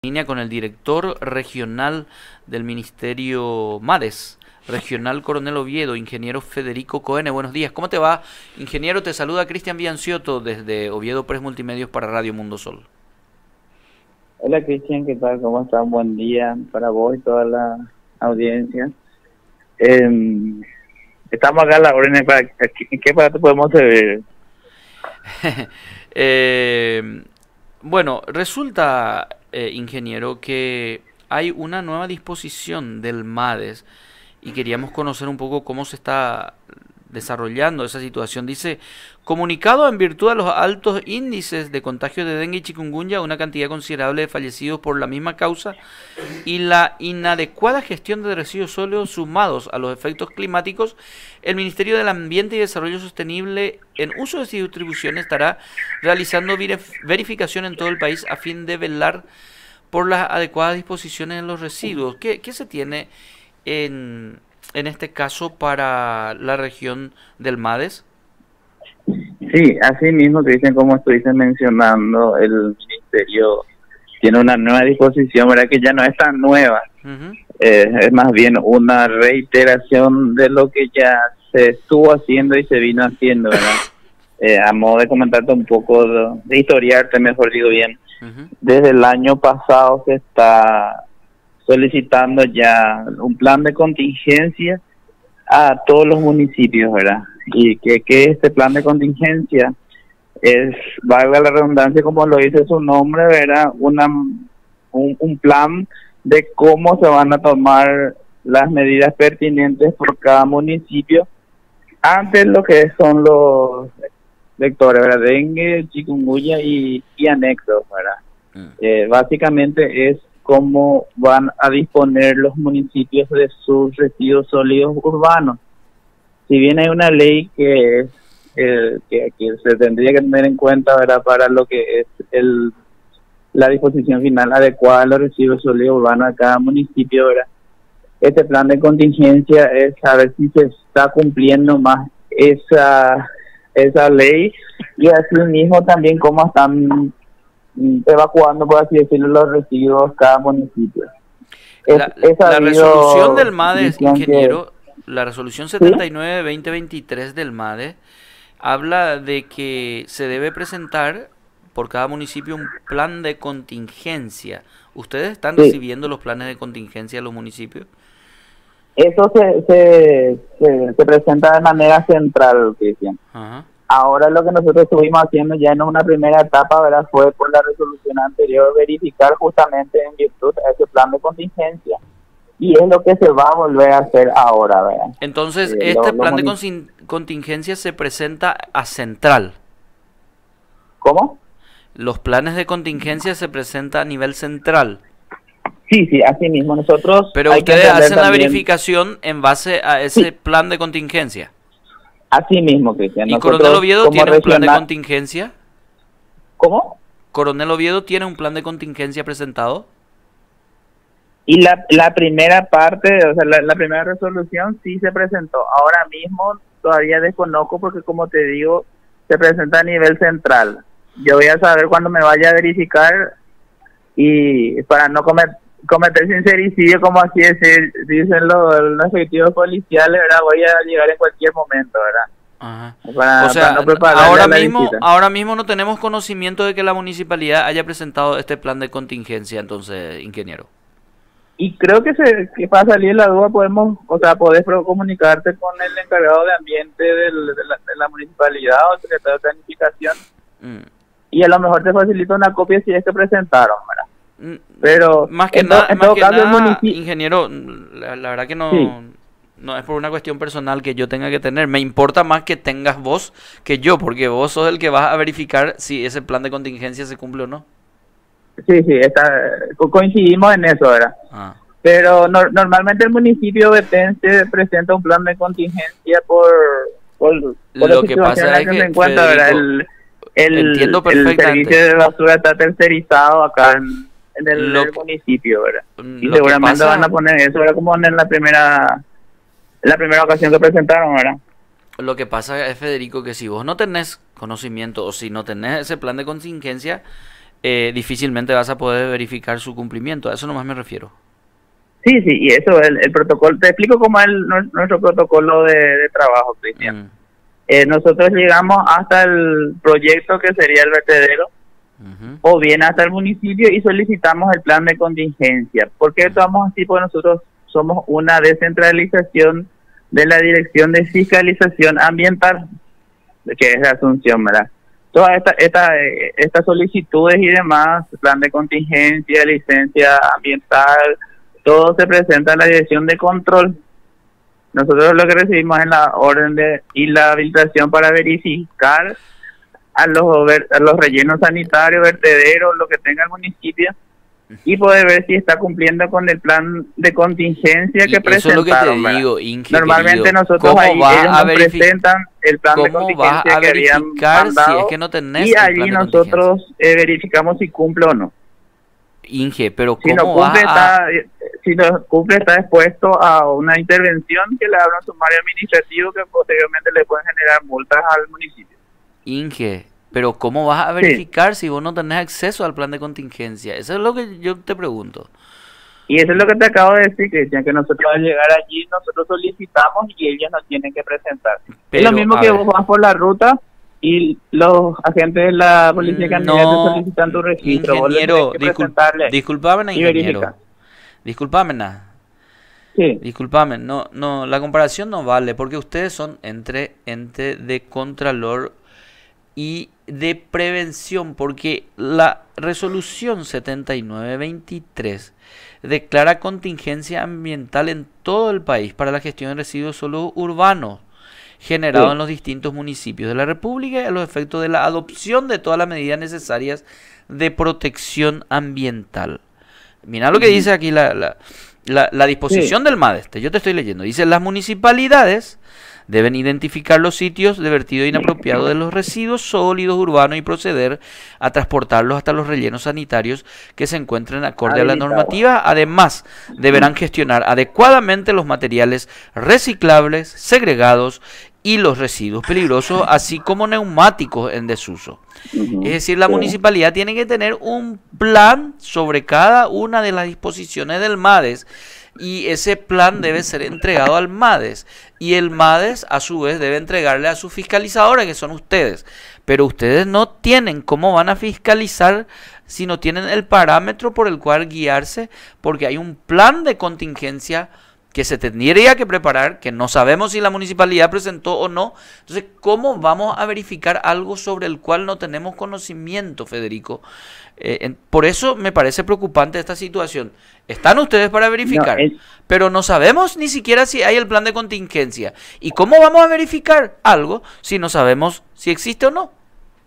Línea con el director regional del Ministerio MADES, Regional Coronel Oviedo, ingeniero Federico Coene. Buenos días, ¿cómo te va? Ingeniero, te saluda Cristian Viancioto desde Oviedo Press Multimedios para Radio Mundo Sol. Hola Cristian, ¿qué tal? ¿Cómo estás? Buen día para vos y toda la audiencia. Estamos acá a la orden para ¿en qué parte podemos servir? Bueno, resulta, ingeniero, que hay una nueva disposición del MADES y queríamos conocer un poco cómo se está desarrollando esa situación. Dice, comunicado en virtud de los altos índices de contagio de dengue y chikungunya, una cantidad considerable de fallecidos por la misma causa y la inadecuada gestión de residuos sólidos sumados a los efectos climáticos, el Ministerio del Ambiente y Desarrollo Sostenible en uso de sus distribuciones estará realizando verificación en todo el país a fin de velar por las adecuadas disposiciones en los residuos. ¿Qué se tiene en este caso para la región del MADES? Sí, así mismo, Cristian, como estuviste mencionando, el Ministerio tiene una nueva disposición, ¿verdad? Que ya no es tan nueva. Es más bien una reiteración de lo que ya se estuvo haciendo y se vino haciendo, ¿verdad? A modo de comentarte un poco, de historiarte, mejor digo bien. Desde el año pasado se está solicitando ya un plan de contingencia a todos los municipios, ¿verdad? Y que este plan de contingencia es, valga la redundancia, como lo dice su nombre, ¿verdad? Un plan de cómo se van a tomar las medidas pertinentes por cada municipio ante lo que son los vectores, ¿verdad? Dengue, chikungunya y anexos, ¿verdad? Básicamente es cómo van a disponer los municipios de sus residuos sólidos urbanos. Si bien hay una ley que se tendría que tener en cuenta, ¿verdad? Para lo que es la disposición final adecuada de los residuos sólidos urbanos a cada municipio, ¿verdad? Este plan de contingencia es saber si se está cumpliendo más esa ley y así mismo también cómo están evacuando, por así decirlo, los residuos cada municipio. La resolución del MADES, ingeniero, la resolución 79-2023 del MADES habla de que se debe presentar por cada municipio un plan de contingencia. ¿Ustedes están recibiendo los planes de contingencia en los municipios? Eso se presenta de manera central, Cristian. Ahora lo que nosotros estuvimos haciendo ya en una primera etapa, ¿verdad? Fue por la resolución anterior verificar justamente en virtud de ese plan de contingencia. Y es lo que se va a volver a hacer ahora, ¿verdad? Entonces, este plan de contingencia se presenta a central. ¿Cómo? Los planes de contingencia se presentan a nivel central. Sí, así mismo. Nosotros... Pero ustedes hacen la verificación en base a ese plan de contingencia. Así mismo, Cristian. ¿Y Coronel Oviedo tiene un plan de contingencia? ¿Cómo? ¿Coronel Oviedo tiene un plan de contingencia presentado? Y la primera parte, o sea, la primera resolución sí se presentó. Ahora mismo todavía desconozco porque, como te digo, se presenta a nivel central. Yo voy a saber cuando me vaya a verificar y para no cometer sincericidio, como así dicen los efectivos policiales, ¿verdad? Voy a llegar en cualquier momento, ¿verdad? O sea, ahora mismo no tenemos conocimiento de que la municipalidad haya presentado este plan de contingencia, entonces, ingeniero. Y creo que para salir de la duda podés comunicarte con el encargado de ambiente de la municipalidad o el secretario de planificación y a lo mejor te facilita una copia si es que presentaron, ¿verdad? Pero más que nada, ingeniero, la verdad que no es por una cuestión personal que yo tenga que tener. Me importa más que tengas vos que yo, porque vos sos el que vas a verificar si ese plan de contingencia se cumple o no. Sí, coincidimos en eso, ¿verdad? Pero normalmente el municipio vetense presenta un plan de contingencia por lo que pasa es que, se encuentra, Federico, entiendo perfectamente. El servicio de basura está tercerizado acá en el municipio, ¿verdad? Y seguramente van a poner eso, ¿verdad? Como en la primera ocasión que presentaron, ¿verdad? Lo que pasa es, Federico, que si vos no tenés conocimiento o si no tenés ese plan de contingencia, difícilmente vas a poder verificar su cumplimiento. A eso nomás me refiero. Sí, sí, y eso, el protocolo, te explico cómo es nuestro protocolo de trabajo, Cristian. Nosotros llegamos hasta el proyecto que sería el vertedero, o bien hasta el municipio y solicitamos el plan de contingencia. ¿Por qué estamos así? Porque nosotros somos una descentralización de la Dirección de Fiscalización Ambiental, que es de Asunción, ¿verdad? Todas estas solicitudes y demás, plan de contingencia, licencia ambiental, todo se presenta a la Dirección de Control. Nosotros lo que recibimos es la orden y la habilitación para verificar a los rellenos sanitarios, vertederos, lo que tenga el municipio, y poder ver si está cumpliendo con el plan de contingencia que presentaron. Eso es lo que te digo, Inge, normalmente querido, nosotros ahí ellos nos presentan el plan de contingencia que habían mandado, si es que no tenés y allí nosotros verificamos si cumple o no. Inge, pero si no cumple está expuesto a una intervención que le abra un sumario administrativo que posteriormente le pueden generar multas al municipio. Inge, pero ¿cómo vas a verificar si vos no tenés acceso al plan de contingencia? Eso es lo que yo te pregunto. Y eso es lo que te acabo de decir, Cristian, que nosotros al llegar allí, nosotros solicitamos y ellos nos tienen que presentar. Pero, es lo mismo que vos vas por la ruta y los agentes de la policía candidatos te solicitan tu registro. Ingeniero, disculpame, ingeniero. Disculpame, no, la comparación no vale, porque ustedes son entre ente de contralor y de prevención, porque la resolución 7923 declara contingencia ambiental en todo el país para la gestión de residuos sólidos urbanos generados en los distintos municipios de la República y a los efectos de la adopción de todas las medidas necesarias de protección ambiental. Mira lo que dice aquí la disposición del MADES, yo te estoy leyendo. Dice: las municipalidades deben identificar los sitios de vertido inapropiado de los residuos sólidos urbanos y proceder a transportarlos hasta los rellenos sanitarios que se encuentren acorde a la normativa. Además, deberán gestionar adecuadamente los materiales reciclables, segregados y los residuos peligrosos, así como neumáticos en desuso. Es decir, la municipalidad tiene que tener un plan sobre cada una de las disposiciones del MADES, y ese plan debe ser entregado al MADES, y el MADES a su vez debe entregarle a sus fiscalizadores, que son ustedes. Pero ustedes no tienen cómo van a fiscalizar si no tienen el parámetro por el cual guiarse, porque hay un plan de contingencia que se tendría que preparar, que no sabemos si la municipalidad presentó o no. Entonces, ¿cómo vamos a verificar algo sobre el cual no tenemos conocimiento, Federico? Por eso me parece preocupante esta situación. Están ustedes para verificar, pero no sabemos ni siquiera si hay el plan de contingencia. ¿Y cómo vamos a verificar algo si no sabemos si existe o no?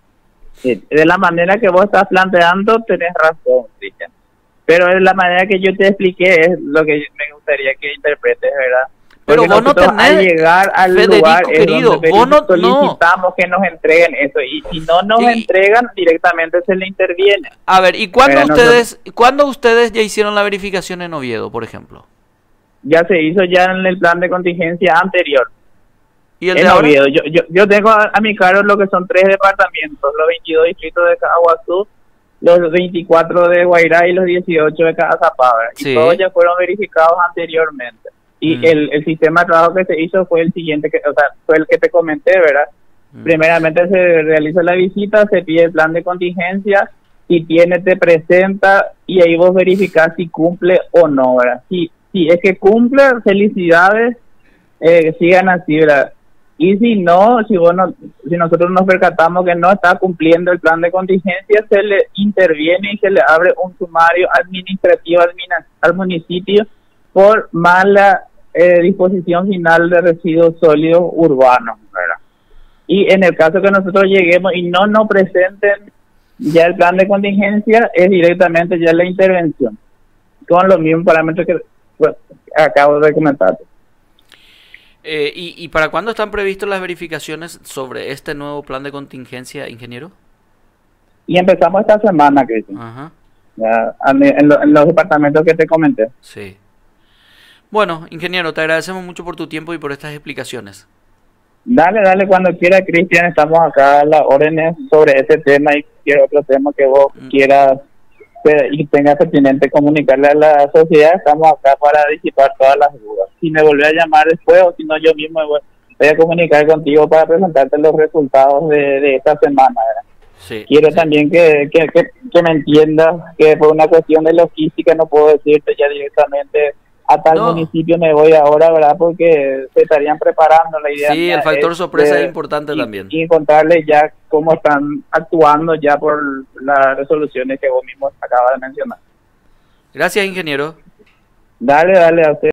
De la manera que vos estás planteando, tenés razón, Cristian. Pero de la manera que yo te expliqué es lo que me gustaría que interpretes, ¿verdad? Pero vos no tenés, al llegar al Federico, lugar querido, vos no solicitamos que nos entreguen eso, y si no nos entregan, directamente se le interviene. A ver, ¿y cuándo ustedes ya hicieron la verificación en Oviedo, por ejemplo? Ya se hizo ya en el plan de contingencia anterior. ¿Y el en de ahora? Oviedo, yo tengo a mi cargo lo que son 3 departamentos, los 22 distritos de Caguazú, los 24 de Guairá y los 18 de Cazapá, y todos ya fueron verificados anteriormente. Y el sistema de trabajo que se hizo fue el siguiente, fue el que te comenté, ¿verdad? Primeramente se realiza la visita, se pide el plan de contingencia, si tiene, te presenta, y ahí vos verificás si cumple o no, ¿verdad? Si es que cumple, felicidades, sigan así, ¿verdad? Y si no, si nosotros nos percatamos que no está cumpliendo el plan de contingencia, se le interviene y se le abre un sumario administrativo al municipio por mala disposición final de residuos sólidos urbanos, ¿verdad? Y en el caso que nosotros lleguemos y no nos presenten ya el plan de contingencia, es directamente ya la intervención, con los mismos parámetros que acabo de comentarte. ¿Y para cuándo están previstas las verificaciones sobre este nuevo plan de contingencia, ingeniero? Y empezamos esta semana, Cristian. Ya, en los departamentos que te comenté. Sí. Bueno, ingeniero, te agradecemos mucho por tu tiempo y por estas explicaciones. Dale, cuando quiera, Cristian, estamos acá a las órdenes sobre este tema y cualquier otro tema que vos quieras y tengas pertinente comunicarle a la sociedad, estamos acá para disipar todas las dudas. Si me volvés a llamar después o si no, yo mismo voy a comunicar contigo para presentarte los resultados de esta semana, ¿verdad? Sí, Quiero sí. también que me entiendas que por una cuestión de logística no puedo decirte ya directamente a tal No, municipio me voy ahora, ¿verdad? Porque se estarían preparando. La idea sí, el mía factor es sorpresa es importante también. y encontrarles ya cómo están actuando ya por las resoluciones que vos mismo acabas de mencionar. Gracias, ingeniero. Dale a usted.